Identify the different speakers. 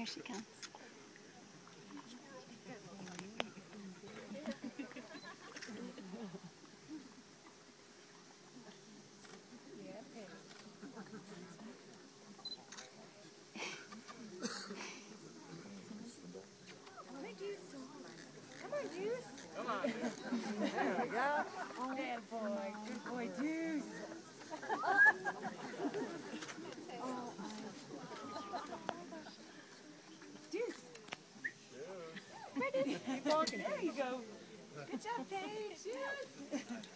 Speaker 1: Here she comes.
Speaker 2: Come on, Deuce. Come on. There we go. Bad boy. Good boy, Deuce. Deuce. Keep walking. There you go. Good job, Paige. Yes.